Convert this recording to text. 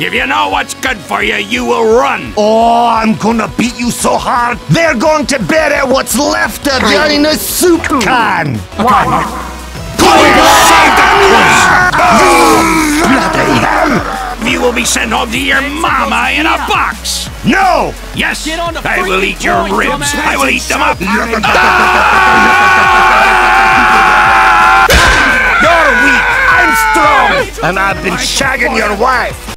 If you know what's good for you, you will run. Oh, I'm gonna beat you so hard, they're going to bury what's left of you in a soup can. Okay, Mike. Go inside the bloody hell! You will be sent home to your mama in a box. No! Yes, I will eat your ribs. I will eat them up. You're weak, I'm strong, and I've been shagging your wife.